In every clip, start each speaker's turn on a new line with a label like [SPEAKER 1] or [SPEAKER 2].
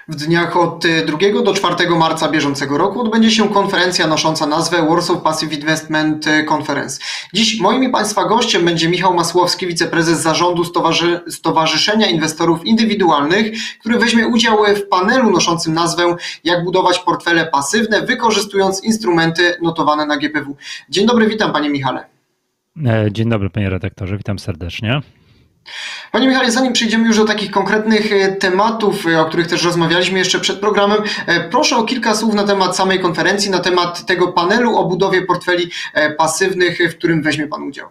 [SPEAKER 1] W dniach od 2 do 4 marca bieżącego roku odbędzie się konferencja nosząca nazwę Warsaw Passive Investment Conference. Dziś moim i Państwa gościem będzie Michał Masłowski, wiceprezes zarządu Stowarzyszenia Inwestorów Indywidualnych, który weźmie udział w panelu noszącym nazwę Jak budować portfele pasywne, wykorzystując instrumenty notowane na GPW. Dzień dobry, witam Panie Michale.
[SPEAKER 2] Dzień dobry Panie redaktorze, witam serdecznie.
[SPEAKER 1] Panie Michale, zanim przejdziemy już do takich konkretnych tematów, o których też rozmawialiśmy jeszcze przed programem, proszę o kilka słów na temat samej konferencji, na temat tego panelu o budowie portfeli pasywnych, w którym weźmie Pan udział.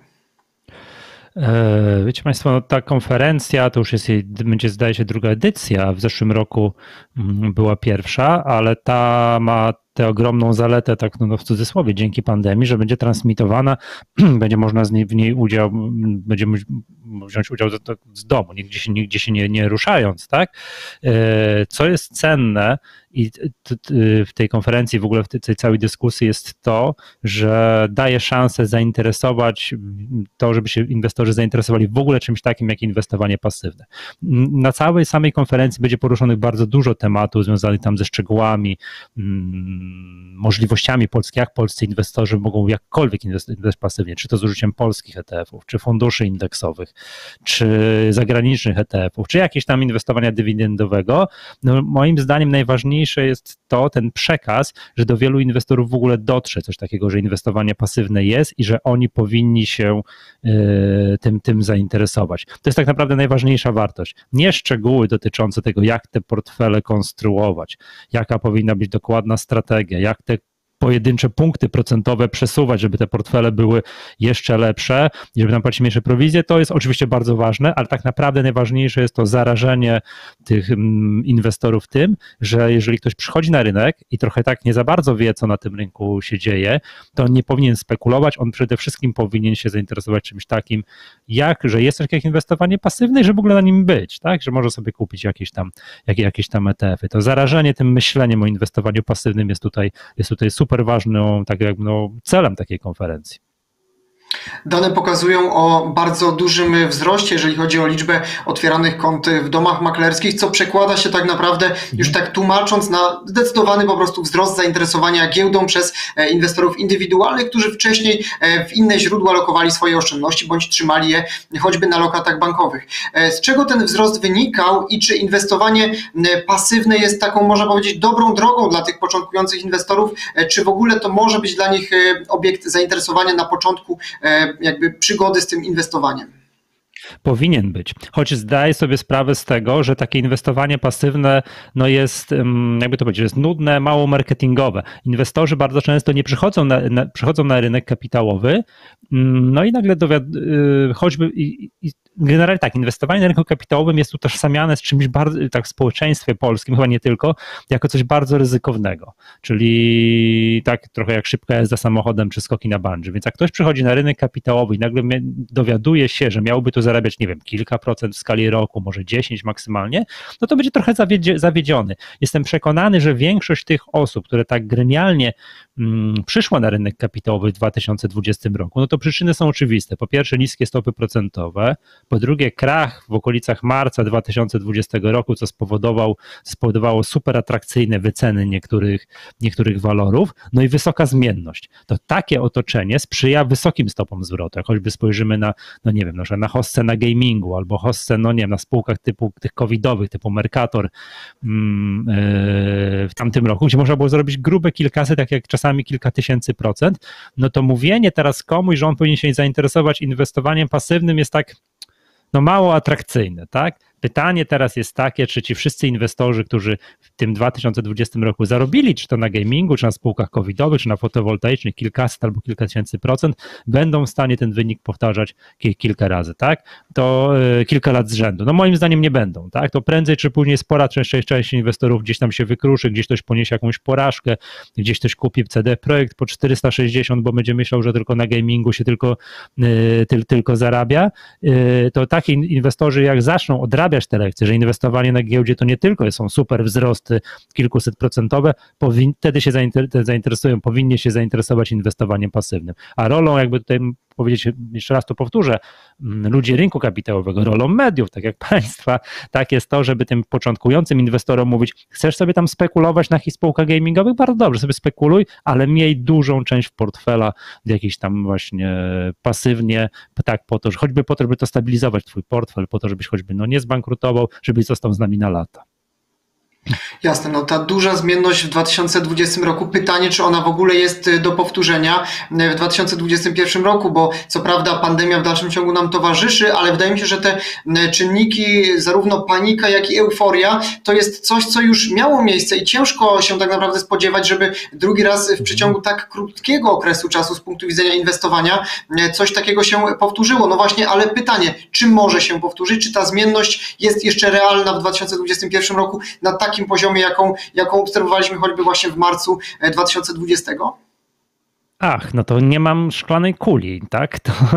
[SPEAKER 2] Wiecie Państwo, ta konferencja to już będzie, zdaje się, druga edycja. W zeszłym roku była pierwsza, ale ta ma tę ogromną zaletę, tak w cudzysłowie, dzięki pandemii, że będzie transmitowana, będzie można w niej będziemy wziąć udział z domu, nigdzie się nie ruszając, tak? Co jest cenne i w tej konferencji, w ogóle w tej całej dyskusji jest to, że daje szansę zainteresować to, żeby się inwestorzy zainteresowali w ogóle czymś takim jak inwestowanie pasywne. Na całej samej konferencji będzie poruszonych bardzo dużo tematów związanych tam ze szczegółami, możliwościami jak polscy inwestorzy mogą jakkolwiek inwestować pasywnie, czy to z użyciem polskich ETF-ów, czy funduszy indeksowych, czy zagranicznych ETF-ów, czy jakieś tam inwestowania dywidendowego. No, moim zdaniem najważniejsze jest ten przekaz, że do wielu inwestorów w ogóle dotrze coś takiego, że inwestowanie pasywne jest i że oni powinni się tym zainteresować. To jest tak naprawdę najważniejsza wartość. Nie szczegóły dotyczące tego, jak te portfele konstruować, jaka powinna być dokładna strategia, jak te pojedyncze punkty procentowe przesuwać, żeby te portfele były jeszcze lepsze i żeby nam płacić mniejsze prowizje, to jest oczywiście bardzo ważne, ale tak naprawdę najważniejsze jest to zarażenie tych inwestorów tym, że jeżeli ktoś przychodzi na rynek i trochę tak nie za bardzo wie, co na tym rynku się dzieje, to on nie powinien spekulować, on przede wszystkim powinien się zainteresować czymś takim, że jest coś jak inwestowanie pasywne i że w ogóle na nim być, tak, że może sobie kupić jakieś tam ETF-y. To zarażenie tym myśleniem o inwestowaniu pasywnym jest tutaj super ważnym celem takiej konferencji.
[SPEAKER 1] Dane pokazują o bardzo dużym wzroście, jeżeli chodzi o liczbę otwieranych kont w domach maklerskich, co przekłada się tak naprawdę, już tak tłumacząc, na zdecydowany po prostu wzrost zainteresowania giełdą przez inwestorów indywidualnych, którzy wcześniej w inne źródła lokowali swoje oszczędności bądź trzymali je choćby na lokatach bankowych. Z czego ten wzrost wynikał i czy inwestowanie pasywne jest taką, można powiedzieć, dobrą drogą dla tych początkujących inwestorów, czy w ogóle to może być dla nich obiekt zainteresowania na początku jakby przygody z tym inwestowaniem?
[SPEAKER 2] Powinien być, choć zdaję sobie sprawę z tego, że takie inwestowanie pasywne jest, jakby to powiedzieć, jest nudne, mało marketingowe. Inwestorzy bardzo często nie przychodzą na rynek kapitałowy, no i nagle choćby generalnie tak, inwestowanie na rynku kapitałowym jest utożsamiane z czymś bardzo, tak w społeczeństwie polskim, chyba nie tylko, jako coś bardzo ryzykownego, czyli tak trochę jak szybka jazda samochodem czy skoki na bungee. Więc jak ktoś przychodzi na rynek kapitałowy i nagle dowiaduje się, że miałby tu zarabiać, nie wiem, kilka procent w skali roku, może 10 maksymalnie, no to będzie trochę zawiedziony. Jestem przekonany, że większość tych osób, które tak genialnie przyszła na rynek kapitałowy w 2020 roku, no to przyczyny są oczywiste. Po pierwsze niskie stopy procentowe, po drugie krach w okolicach marca 2020 roku, co spowodowało super atrakcyjne wyceny niektórych walorów, no i wysoka zmienność. To takie otoczenie sprzyja wysokim stopom zwrotu. Jak choćby spojrzymy na na hossę na gamingu albo hossę, na spółkach typu tych covidowych, typu Mercator w tamtym roku, gdzie można było zrobić grube kilkaset, tak jak czasami kilka tysięcy procent, no to mówienie teraz komuś, że on powinien się zainteresować inwestowaniem pasywnym jest tak mało atrakcyjne, tak? Pytanie teraz jest takie, czy ci wszyscy inwestorzy, którzy w tym 2020 roku zarobili, czy to na gamingu, czy na spółkach covidowych, czy na fotowoltaicznych kilkaset albo kilka tysięcy procent, będą w stanie ten wynik powtarzać kilka razy, tak? To kilka lat z rzędu. No moim zdaniem nie będą, tak? To prędzej czy później spora część inwestorów gdzieś tam się wykruszy, gdzieś ktoś poniesie jakąś porażkę, gdzieś ktoś kupi CD Projekt po 460, bo będzie myślał, że tylko na gamingu się tylko zarabia. To taki inwestorzy jak zaczną odrabiać te lekcje, że inwestowanie na giełdzie to nie tylko są super wzrosty kilkuset procentowe, wtedy się zainteresują, powinni się zainteresować inwestowaniem pasywnym. A rolą jakby tutaj powiedzieć, jeszcze raz to powtórzę, ludzi rynku kapitałowego, rolą mediów, tak jak państwa, tak jest to, żeby tym początkującym inwestorom mówić, chcesz sobie tam spekulować na spółkach gamingowych? Bardzo dobrze, sobie spekuluj, ale miej dużą część portfela jakiś tam właśnie pasywnie, tak po to, że choćby po to, żeby to stabilizować twój portfel, po to, żebyś choćby nie zbankrutował, żebyś został z nami na lata.
[SPEAKER 1] Jasne, no ta duża zmienność w 2020 roku, pytanie, czy ona w ogóle jest do powtórzenia w 2021 roku, bo co prawda pandemia w dalszym ciągu nam towarzyszy, ale wydaje mi się, że te czynniki, zarówno panika, jak i euforia, to jest coś, co już miało miejsce i ciężko się tak naprawdę spodziewać, żeby drugi raz w przeciągu tak krótkiego okresu czasu z punktu widzenia inwestowania coś takiego się powtórzyło. No właśnie, ale pytanie, czy może się powtórzyć, czy ta zmienność jest jeszcze realna w 2021 roku na takim poziomie, jaką obserwowaliśmy choćby właśnie w marcu 2020?
[SPEAKER 2] Ach, no to nie mam szklanej kuli, tak?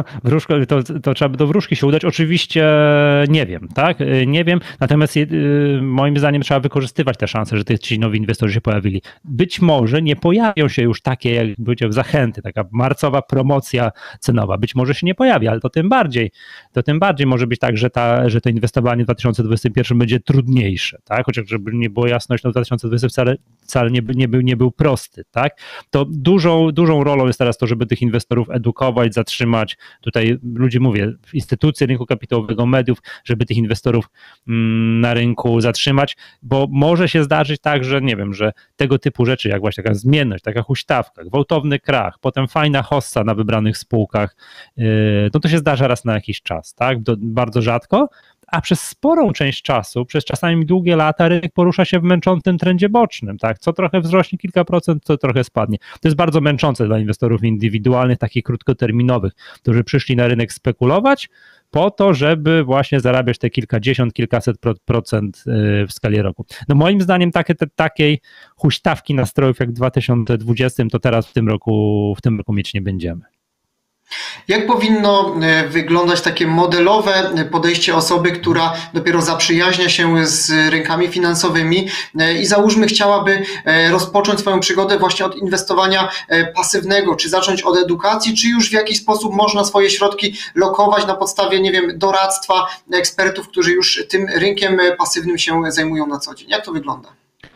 [SPEAKER 2] To trzeba by do wróżki się udać. Oczywiście nie wiem, tak? Nie wiem, natomiast moim zdaniem trzeba wykorzystywać te szanse, że ci nowi inwestorzy się pojawili. Być może nie pojawią się już takie, jak powiedział, zachęty, taka marcowa promocja cenowa. Być może się nie pojawi, ale to tym bardziej może być tak, że to inwestowanie w 2021 będzie trudniejsze, tak? Chociaż żeby nie było jasność, no 2020 wcale nie był prosty, tak? To dużą rolą jest teraz to, żeby tych inwestorów edukować, zatrzymać. Tutaj ludzie, mówię, instytucje rynku kapitałowego, mediów, żeby tych inwestorów na rynku zatrzymać, bo może się zdarzyć tak, że nie wiem, że tego typu rzeczy, jak właśnie taka zmienność, taka huśtawka, gwałtowny krach, potem fajna hossa na wybranych spółkach, no to się zdarza raz na jakiś czas, tak? Bardzo rzadko, a przez sporą część czasu, przez czasami długie lata rynek porusza się w męczącym trendzie bocznym, tak? Co trochę wzrośnie kilka procent, co trochę spadnie. To jest bardzo męczące dla inwestorów indywidualnych, takich krótkoterminowych, którzy przyszli na rynek spekulować po to, żeby właśnie zarabiać te kilkadziesiąt, kilkaset procent w skali roku. No moim zdaniem takiej huśtawki nastrojów jak w 2020 to teraz w tym roku mieć nie będziemy.
[SPEAKER 1] Jak powinno wyglądać takie modelowe podejście osoby, która dopiero zaprzyjaźnia się z rynkami finansowymi i załóżmy chciałaby rozpocząć swoją przygodę właśnie od inwestowania pasywnego, czy zacząć od edukacji, czy już w jakiś sposób można swoje środki lokować na podstawie, nie wiem, doradztwa ekspertów, którzy już tym rynkiem pasywnym się zajmują na co dzień. Jak to wygląda?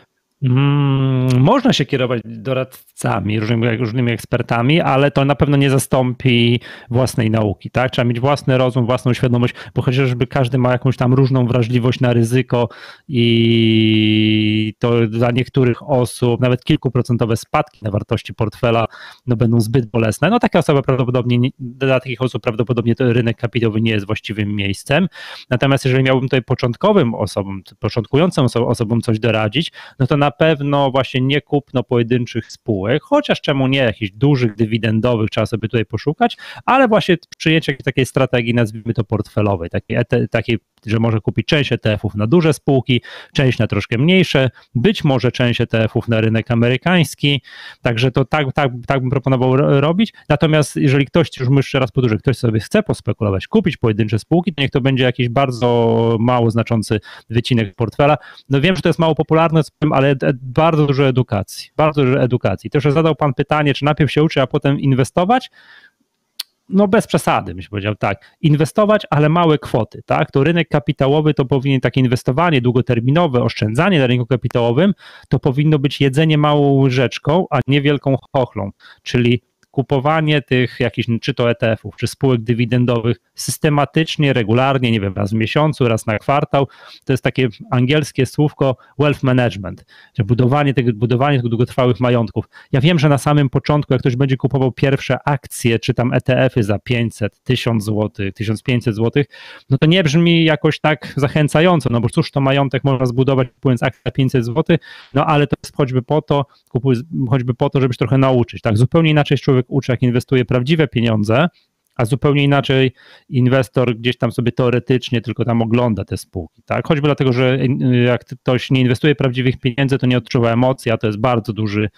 [SPEAKER 2] Można się kierować doradcami, różnymi ekspertami, ale to na pewno nie zastąpi własnej nauki, tak? Trzeba mieć własny rozum, własną świadomość, bo chociażby każdy ma jakąś tam różną wrażliwość na ryzyko i to dla niektórych osób nawet kilkuprocentowe spadki na wartości portfela no będą zbyt bolesne. No takie osoby prawdopodobnie, dla takich osób prawdopodobnie to rynek kapitałowy nie jest właściwym miejscem. Natomiast jeżeli miałbym tutaj początkującym osobom coś doradzić, no to na pewno właśnie nie kupno pojedynczych spółek, chociaż czemu nie, jakichś dużych, dywidendowych trzeba sobie tutaj poszukać, ale właśnie przyjęcie takiej strategii, nazwijmy to portfelowej, takiej, że może kupić część ETF-ów na duże spółki, część na troszkę mniejsze, być może część ETF-ów na rynek amerykański, także to tak bym proponował robić, natomiast jeżeli ktoś, już jeszcze raz powtórzę, ktoś sobie chce pospekulować, kupić pojedyncze spółki, to niech to będzie jakiś bardzo mało znaczący wycinek portfela. No wiem, że to jest mało popularne, ale bardzo dużo edukacji. Też zadał pan pytanie, czy najpierw się uczy, a potem inwestować? No bez przesady, bym powiedział, tak. Inwestować, ale małe kwoty, tak? To rynek kapitałowy to powinien takie inwestowanie długoterminowe, oszczędzanie na rynku kapitałowym, to powinno być jedzenie małą łyżeczką, a nie wielką chochlą, czyli kupowanie tych jakichś, czy to ETF-ów, czy spółek dywidendowych systematycznie, regularnie, nie wiem, raz w miesiącu, raz na kwartał, to jest takie angielskie słówko wealth management, że budowanie tych długotrwałych majątków. Ja wiem, że na samym początku, jak ktoś będzie kupował pierwsze akcje, czy tam ETF-y za 500, 1000 zł, 1500 zł, no to nie brzmi jakoś tak zachęcająco, no bo cóż to majątek można zbudować kupując akcję za 500 zł, no ale to jest choćby po to, żeby się trochę nauczyć, tak? Zupełnie inaczej człowiek uczy, jak inwestuje prawdziwe pieniądze, a zupełnie inaczej inwestor gdzieś tam sobie teoretycznie tylko tam ogląda te spółki, tak? Choćby dlatego, że jak ktoś nie inwestuje prawdziwych pieniędzy, to nie odczuwa emocji, a to jest bardzo duży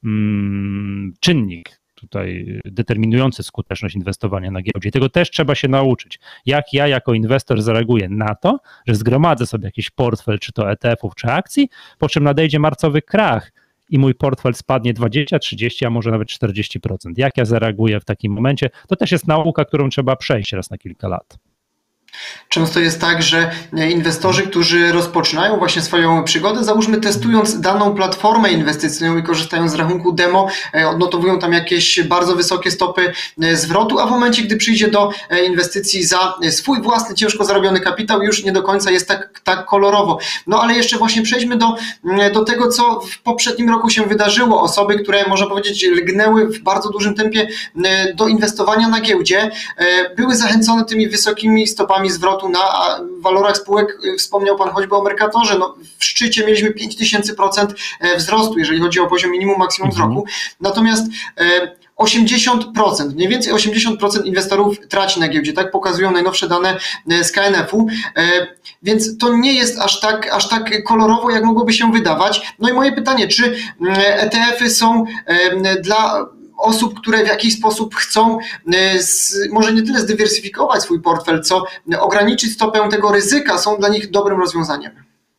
[SPEAKER 2] czynnik tutaj determinujący skuteczność inwestowania na giełdzie. Tego też trzeba się nauczyć. Jak ja jako inwestor zareaguję na to, że zgromadzę sobie jakiś portfel, czy to ETF-ów, czy akcji, po czym nadejdzie marcowy krach i mój portfel spadnie 20, 30, a może nawet 40%. Jak ja zareaguję w takim momencie? To też jest nauka, którą trzeba przejść raz na kilka lat.
[SPEAKER 1] Często jest tak, że inwestorzy, którzy rozpoczynają właśnie swoją przygodę, załóżmy testując daną platformę inwestycyjną i korzystając z rachunku demo, odnotowują tam jakieś bardzo wysokie stopy zwrotu, a w momencie, gdy przyjdzie do inwestycji za swój własny, ciężko zarobiony kapitał, już nie do końca jest tak kolorowo. No ale jeszcze właśnie przejdźmy do tego, co w poprzednim roku się wydarzyło. Osoby, które można powiedzieć lgnęły w bardzo dużym tempie do inwestowania na giełdzie, były zachęcone tymi wysokimi stopami zwrotu na walorach spółek. Wspomniał Pan choćby o Mercatorze. No, w szczycie mieliśmy 5000% wzrostu, jeżeli chodzi o poziom minimum, maksimum z roku. Natomiast 80%, mniej więcej 80% inwestorów traci na giełdzie, tak pokazują najnowsze dane z KNF-u, więc to nie jest aż tak kolorowo, jak mogłoby się wydawać. No i moje pytanie, czy ETF-y są dla osób, które w jakiś sposób chcą może nie tyle zdywersyfikować swój portfel, co ograniczyć stopę tego ryzyka, są dla nich dobrym rozwiązaniem?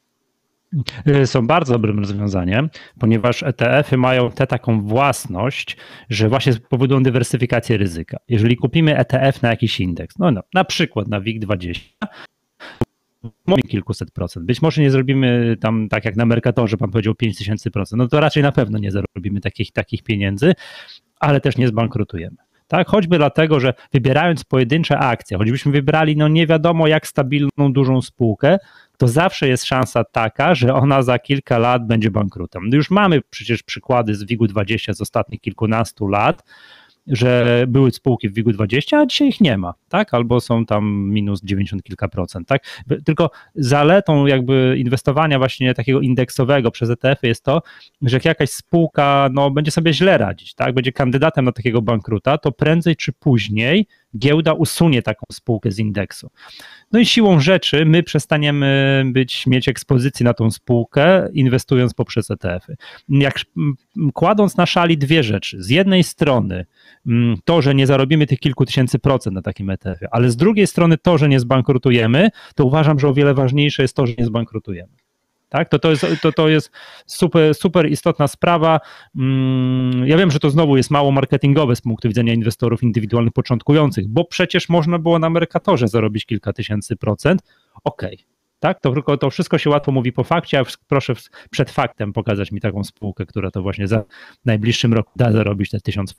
[SPEAKER 2] Są bardzo dobrym rozwiązaniem, ponieważ ETF-y mają taką własność, że właśnie powodują dywersyfikację ryzyka. Jeżeli kupimy ETF na jakiś indeks, na przykład na WIG20, kilkuset procent. Być może nie zrobimy tam tak jak na Mercatorze, pan powiedział 5000%, no to raczej na pewno nie zarobimy takich pieniędzy, ale też nie zbankrutujemy. Tak, choćby dlatego, że wybierając pojedyncze akcje, choćbyśmy wybrali nie wiadomo jak stabilną, dużą spółkę, to zawsze jest szansa taka, że ona za kilka lat będzie bankrutem. Już mamy przecież przykłady z WIG-20 z ostatnich kilkunastu lat, że były spółki w WIG-20, a dzisiaj ich nie ma, tak? Albo są tam minus 90 kilka procent, tak? Tylko zaletą jakby inwestowania właśnie takiego indeksowego przez ETF-y jest to, że jak jakaś spółka będzie sobie źle radzić, tak? Będzie kandydatem na takiego bankruta, to prędzej czy później giełda usunie taką spółkę z indeksu. No i siłą rzeczy my przestaniemy mieć ekspozycji na tą spółkę, inwestując poprzez ETF-y. Kładąc na szali dwie rzeczy. Z jednej strony to, że nie zarobimy tych kilku tysięcy procent na takim ETF-ie, ale z drugiej strony to, że nie zbankrutujemy, to uważam, że o wiele ważniejsze jest to, że nie zbankrutujemy. Tak? To jest super istotna sprawa. Ja wiem, że to znowu jest mało marketingowe z punktu widzenia inwestorów indywidualnych początkujących, bo przecież można było na Mercatorze zarobić kilka tysięcy procent. Okej. Tak? To wszystko się łatwo mówi po fakcie, a proszę przed faktem pokazać mi taką spółkę, która to właśnie za najbliższym roku da zarobić te 1000%.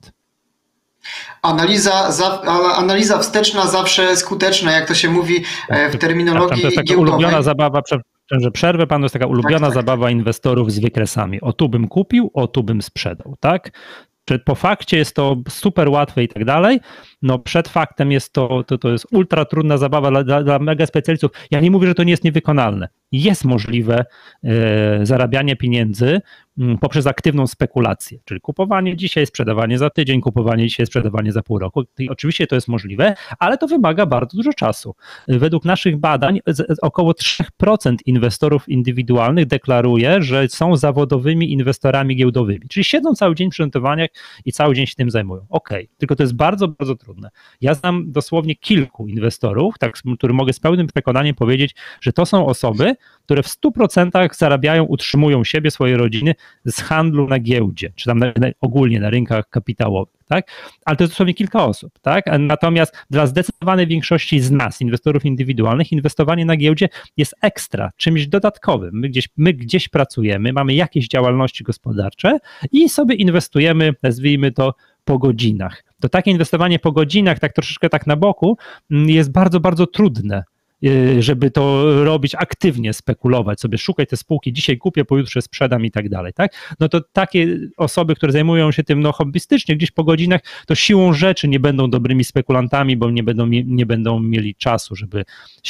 [SPEAKER 1] Analiza wsteczna zawsze skuteczna, jak to się mówi w terminologii
[SPEAKER 2] to jest taka
[SPEAKER 1] giełdowej.
[SPEAKER 2] Ulubiona zabawa, że przerwę panu, jest taka ulubiona zabawa inwestorów z wykresami. O tu bym kupił, o tu bym sprzedał, tak? Czy po fakcie jest to super łatwe i tak dalej, przed faktem jest to jest ultra trudna zabawa dla mega specjalistów. Ja nie mówię, że to nie jest niewykonalne. Jest możliwe zarabianie pieniędzy poprzez aktywną spekulację, czyli kupowanie dzisiaj, sprzedawanie za tydzień, kupowanie dzisiaj, sprzedawanie za pół roku. I oczywiście to jest możliwe, ale to wymaga bardzo dużo czasu. Według naszych badań około 3% inwestorów indywidualnych deklaruje, że są zawodowymi inwestorami giełdowymi, czyli siedzą cały dzień przy notowaniach i cały dzień się tym zajmują. Okej, tylko to jest bardzo, bardzo trudne. Ja znam dosłownie kilku inwestorów, którym mogę z pełnym przekonaniem powiedzieć, że to są osoby, które w 100% zarabiają, utrzymują siebie, swoje rodziny z handlu na giełdzie, czy tam ogólnie na rynkach kapitałowych, tak? Ale to jest dosłownie kilka osób, tak? Natomiast dla zdecydowanej większości z nas, inwestorów indywidualnych, inwestowanie na giełdzie jest ekstra, czymś dodatkowym. My gdzieś pracujemy, mamy jakieś działalności gospodarcze i sobie inwestujemy, nazwijmy to, po godzinach. To takie inwestowanie po godzinach, tak troszeczkę tak na boku, jest bardzo, bardzo trudne, żeby to robić aktywnie, spekulować, sobie szukać te spółki, dzisiaj kupię, pojutrze sprzedam i tak dalej, tak? No to takie osoby, które zajmują się tym hobbystycznie, gdzieś po godzinach, to siłą rzeczy nie będą dobrymi spekulantami, bo nie będą mieli czasu, żeby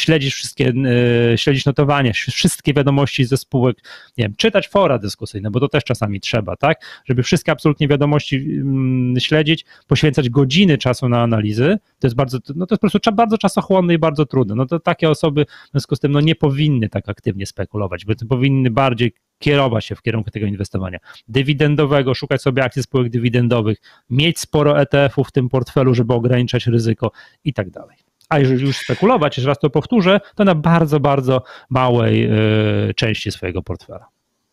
[SPEAKER 2] śledzić notowania, wszystkie wiadomości ze spółek, nie wiem, czytać fora dyskusyjne, bo to też czasami trzeba, tak? Żeby wszystkie absolutnie wiadomości śledzić, poświęcać godziny czasu na analizy, to jest po prostu bardzo czasochłonne i bardzo trudne. To takie osoby w związku z tym nie powinny tak aktywnie spekulować, bo powinny bardziej kierować się w kierunku tego inwestowania dywidendowego, szukać sobie akcji spółek dywidendowych, mieć sporo ETF-ów w tym portfelu, żeby ograniczać ryzyko i tak dalej. A jeżeli już spekulować, jeszcze raz to powtórzę, to na bardzo, bardzo małej części swojego portfela.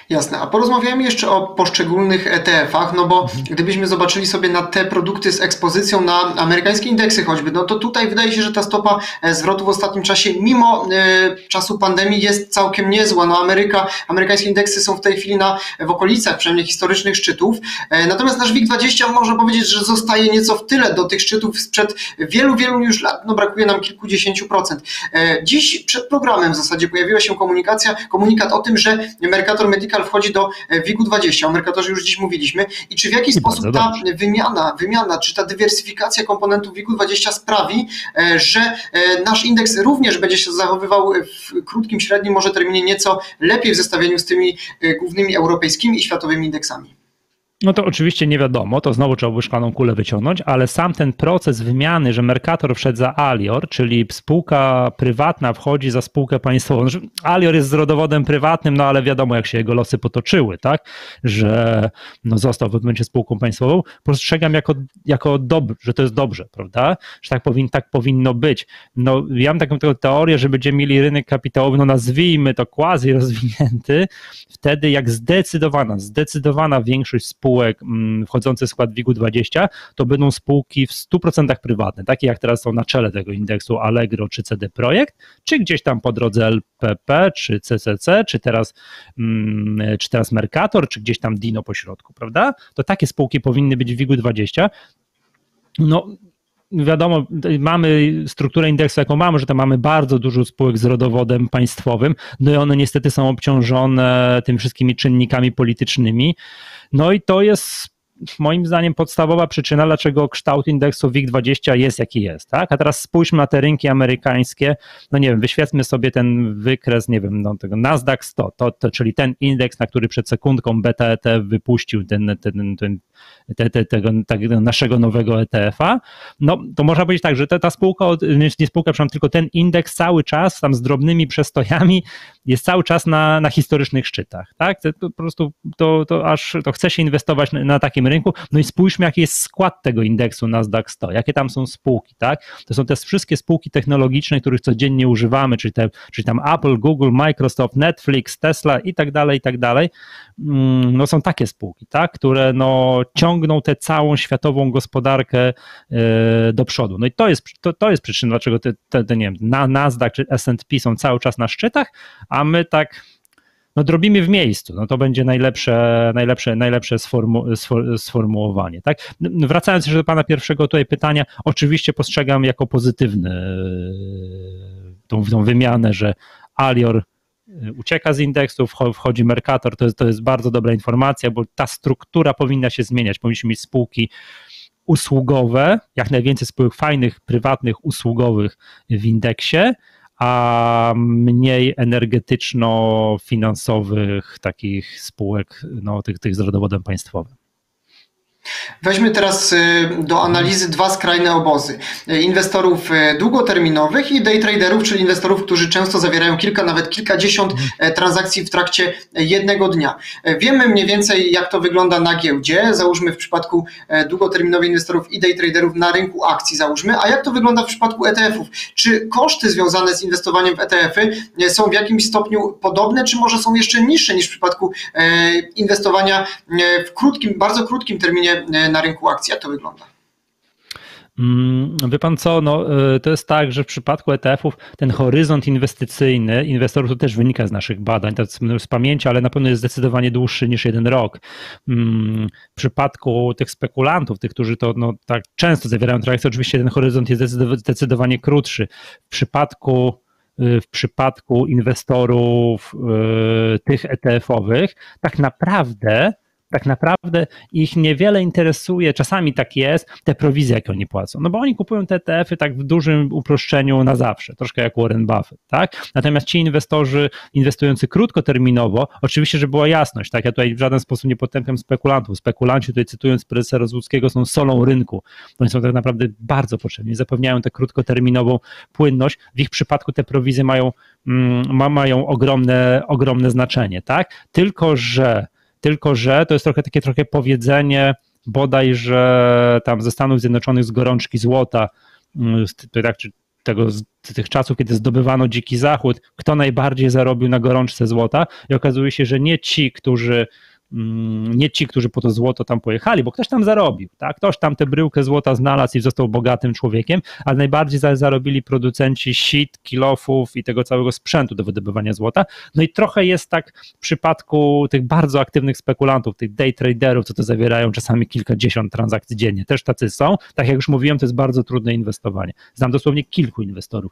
[SPEAKER 1] Jasne, a porozmawiamy jeszcze o poszczególnych ETF-ach, no bo gdybyśmy zobaczyli sobie na te produkty z ekspozycją na amerykańskie indeksy choćby, no to tutaj wydaje się, że ta stopa zwrotu w ostatnim czasie, mimo czasu pandemii, jest całkiem niezła. No amerykańskie indeksy są w tej chwili w okolicach przynajmniej historycznych szczytów, natomiast nasz WIG20 można powiedzieć, że zostaje nieco w tyle do tych szczytów sprzed wielu, wielu już lat, no brakuje nam kilkudziesięciu procent. Dziś przed programem w zasadzie pojawiła się komunikat o tym, że Mercator Medical wchodzi do WIG-20, o Mercatorze już dziś mówiliśmy, i czy w jaki sposób ta wymiana, czy ta dywersyfikacja komponentów WIG-20 sprawi, że nasz indeks również będzie się zachowywał w krótkim, średnim może terminie nieco lepiej w zestawieniu z tymi głównymi europejskimi i światowymi indeksami?
[SPEAKER 2] No to oczywiście nie wiadomo, to znowu trzeba by szklaną kulę wyciągnąć, ale sam ten proces wymiany, że Mercator wszedł za Alior, czyli spółka prywatna wchodzi za spółkę państwową. Alior jest z rodowodem prywatnym, no ale wiadomo, jak się jego losy potoczyły, tak? Że no został w pewnym momencie spółką państwową. Postrzegam jako że to jest dobrze, prawda? Że tak powinno być. No ja mam taką teorię, że będziemy mieli rynek kapitałowy, no nazwijmy to quasi rozwinięty, wtedy jak zdecydowana większość spółek wchodzących w skład WIG-20, to będą spółki w 100% prywatne, takie jak teraz są na czele tego indeksu Allegro czy CD Projekt, czy gdzieś tam po drodze LPP, czy CCC, czy teraz Mercator, czy gdzieś tam Dino po środku, prawda? To takie spółki powinny być w WIG-20. No wiadomo, mamy strukturę indeksu, jaką mamy, że tam mamy bardzo dużo spółek z rodowodem państwowym, no i one niestety są obciążone tymi wszystkimi czynnikami politycznymi. No i to jest moim zdaniem podstawowa przyczyna, dlaczego kształt indeksu WIG-20 jest jaki jest, tak? A teraz spójrzmy na te rynki amerykańskie, no nie wiem, wyświetlmy sobie ten wykres, nie wiem, no tego Nasdaq 100, czyli ten indeks, na który przed sekundką Beta ETF wypuścił tego naszego nowego ETF-a, no to można powiedzieć tak, że ta spółka, nie spółka, przepraszam, tylko ten indeks cały czas tam z drobnymi przestojami jest cały czas na historycznych szczytach, tak? To po prostu to chce się inwestować na takim rynku. No i spójrzmy, jaki jest skład tego indeksu Nasdaq 100, jakie tam są spółki, tak? To są te wszystkie spółki technologiczne, których codziennie używamy, czyli tam Apple, Google, Microsoft, Netflix, Tesla i tak dalej. No są takie spółki, tak? Które no ciągną tę całą światową gospodarkę do przodu. No i to jest przyczyna, dlaczego nie wiem, Nasdaq czy S&P są cały czas na szczytach, a my tak no drobimy w miejscu, no to będzie najlepsze sformułowanie, tak? Wracając jeszcze do pana pierwszego tutaj pytania, oczywiście postrzegam jako pozytywny tą wymianę, że Alior ucieka z indeksów, wchodzi Mercator, to jest bardzo dobra informacja, bo ta struktura powinna się zmieniać, powinniśmy mieć spółki usługowe, jak najwięcej spółek fajnych, prywatnych, usługowych w indeksie, a mniej energetyczno-finansowych takich spółek, no, tych z rodowodem państwowym.
[SPEAKER 1] Weźmy teraz do analizy dwa skrajne obozy. Inwestorów długoterminowych i day traderów, czyli inwestorów, którzy często zawierają kilka, nawet kilkadziesiąt transakcji w trakcie jednego dnia. Wiemy mniej więcej, jak to wygląda na giełdzie, załóżmy w przypadku długoterminowych inwestorów i day traderów na rynku akcji, załóżmy, a jak to wygląda w przypadku ETF-ów? Czy koszty związane z inwestowaniem w ETF-y są w jakimś stopniu podobne, czy może są jeszcze niższe niż w przypadku inwestowania w bardzo krótkim terminie na rynku akcji? Jak to wygląda?
[SPEAKER 2] Wie pan co, no, to jest tak, że w przypadku ETF-ów ten horyzont inwestycyjny inwestorów to też wynika z naszych badań, to z pamięci, ale na pewno jest zdecydowanie dłuższy niż 1 rok. W przypadku tych spekulantów, tych, którzy to no, tak często zawierają transakcje, oczywiście ten horyzont jest zdecydowanie krótszy. W przypadku inwestorów tych ETF-owych tak naprawdę ich niewiele interesuje, czasami tak jest, te prowizje, jakie oni płacą. No bo oni kupują te ETF-y tak w dużym uproszczeniu na zawsze, troszkę jak Warren Buffett, tak? Natomiast ci inwestorzy inwestujący krótkoterminowo, oczywiście, że była jasność, tak? Ja tutaj w żaden sposób nie potępiam spekulantów. Spekulanci, tutaj cytując prezesa Rozłuckiego, są solą rynku. Oni są tak naprawdę bardzo potrzebni, zapewniają tę krótkoterminową płynność. W ich przypadku te prowizje mają ogromne znaczenie, tak? Tylko że to jest trochę powiedzenie bodaj, że tam ze Stanów Zjednoczonych z gorączki złota, tak, czy tych czasów, kiedy zdobywano Dziki Zachód, kto najbardziej zarobił na gorączce złota i okazuje się, że nie ci, którzy po to złoto tam pojechali, bo ktoś tam zarobił, tak? Ktoś tam tę bryłkę złota znalazł i został bogatym człowiekiem, ale najbardziej zarobili producenci sit, kilofów i tego całego sprzętu do wydobywania złota. No i trochę jest tak w przypadku tych bardzo aktywnych spekulantów, tych day traderów, co to zawierają czasami kilkadziesiąt transakcji dziennie. Też tacy są. Tak jak już mówiłem, to jest bardzo trudne inwestowanie. Znam dosłownie kilku inwestorów,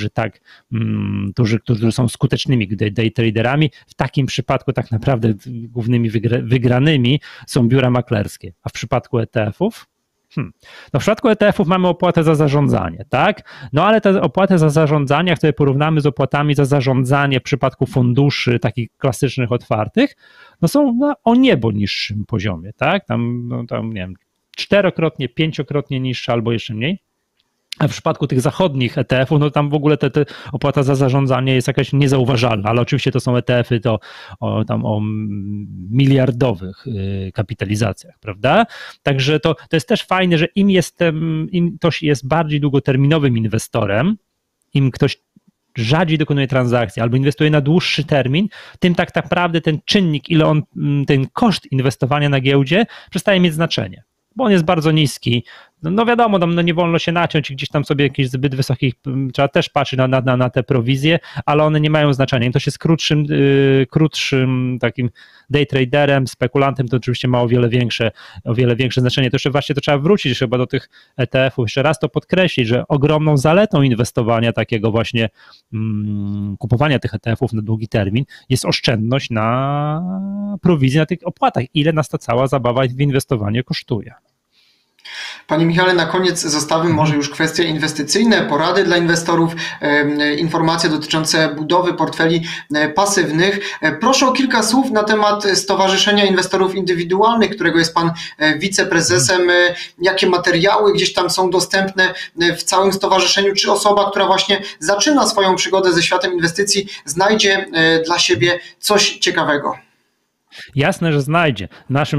[SPEAKER 2] którzy są skutecznymi day traderami. W takim przypadku tak naprawdę głównymi wygranymi są biura maklerskie, a w przypadku ETF-ów? No w przypadku ETF-ów mamy opłatę za zarządzanie, tak? No ale te opłaty za zarządzanie, jak sobie porównamy z opłatami za zarządzanie w przypadku funduszy takich klasycznych, otwartych, no są o niebo niższym poziomie, tak? Tam nie wiem, 4-krotnie, 5-krotnie niższe albo jeszcze mniej. A w przypadku tych zachodnich ETF-ów, no tam w ogóle te opłata za zarządzanie jest jakaś niezauważalna, ale oczywiście to są ETF-y o miliardowych kapitalizacjach, prawda? Także to jest też fajne, że im ktoś jest bardziej długoterminowym inwestorem, im ktoś rzadziej dokonuje transakcji albo inwestuje na dłuższy termin, tym tak naprawdę ten czynnik, ten koszt inwestowania na giełdzie przestaje mieć znaczenie, bo on jest bardzo niski. No wiadomo, tam nie wolno się naciąć i gdzieś tam sobie jakichś zbyt wysokich, trzeba też patrzeć na te prowizje, ale one nie mają znaczenia. Im ktoś jest krótszym takim day traderem, spekulantem, to oczywiście ma o wiele większe znaczenie. To jeszcze właśnie to trzeba wrócić chyba do tych ETF-ów. Jeszcze raz to podkreślić, że ogromną zaletą inwestowania takiego właśnie kupowania tych ETF-ów na długi termin jest oszczędność na prowizji, na tych opłatach. Ile nas ta cała zabawa w inwestowanie kosztuje.
[SPEAKER 1] Panie Michale, na koniec zostawmy może już kwestie inwestycyjne, porady dla inwestorów, informacje dotyczące budowy portfeli pasywnych. Proszę o kilka słów na temat Stowarzyszenia Inwestorów Indywidualnych, którego jest Pan wiceprezesem. Jakie materiały gdzieś tam są dostępne w całym stowarzyszeniu? Czy osoba, która właśnie zaczyna swoją przygodę ze światem inwestycji, znajdzie dla siebie coś ciekawego?
[SPEAKER 2] Jasne, że znajdzie.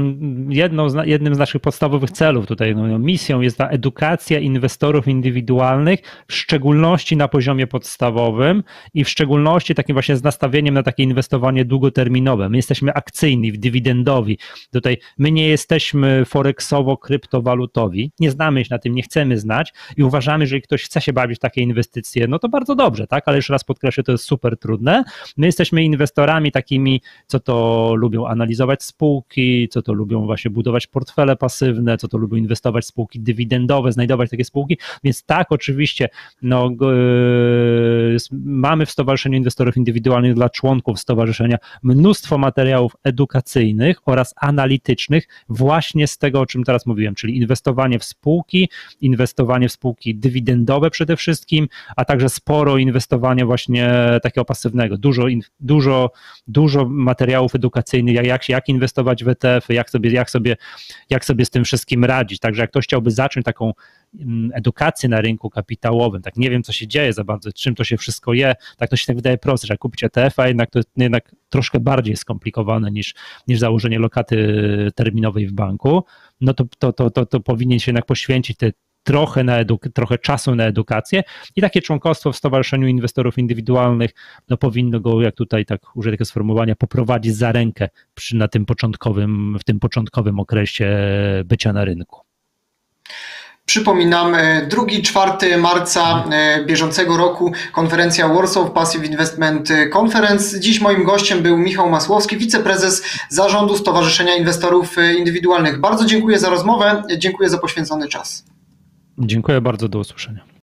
[SPEAKER 2] Jednym z naszych podstawowych celów tutaj, misją jest ta edukacja inwestorów indywidualnych, w szczególności na poziomie podstawowym i w szczególności takim właśnie z nastawieniem na takie inwestowanie długoterminowe. My jesteśmy akcyjni, dywidendowi. Tutaj my nie jesteśmy forexowo-kryptowalutowi, nie znamy się na tym, nie chcemy znać i uważamy, że jeżeli ktoś chce się bawić w takie inwestycje, no to bardzo dobrze, tak? Ale jeszcze raz podkreślę, to jest super trudne. My jesteśmy inwestorami takimi, co to lubią analizować spółki, co to lubią właśnie budować portfele pasywne, co to lubią inwestować w spółki dywidendowe, znajdować takie spółki, więc tak, oczywiście mamy w Stowarzyszeniu Inwestorów Indywidualnych dla członków stowarzyszenia mnóstwo materiałów edukacyjnych oraz analitycznych właśnie z tego, o czym teraz mówiłem, czyli inwestowanie w spółki dywidendowe przede wszystkim, a także sporo inwestowania właśnie takiego pasywnego, dużo materiałów edukacyjnych, jak inwestować w ETF-y, jak sobie z tym wszystkim radzić. Także jak ktoś chciałby zacząć taką edukację na rynku kapitałowym, tak nie wiem, co się dzieje za bardzo, czym to się wszystko je, tak to się tak wydaje proste, że jak kupić ETF-a, jednak to jest jednak troszkę bardziej skomplikowane niż założenie lokaty terminowej w banku, no to powinien się jednak poświęcić trochę czasu na edukację i takie członkostwo w Stowarzyszeniu Inwestorów Indywidualnych powinno go, jak tutaj tak użyję takiego sformułowania, poprowadzić za rękę w tym początkowym okresie bycia na rynku.
[SPEAKER 1] Przypominam, 2-4 marca bieżącego roku konferencja Warsaw Passive Investment Conference. Dziś moim gościem był Michał Masłowski, wiceprezes zarządu Stowarzyszenia Inwestorów Indywidualnych. Bardzo dziękuję za rozmowę, dziękuję za poświęcony czas.
[SPEAKER 2] Dziękuję bardzo, do usłyszenia.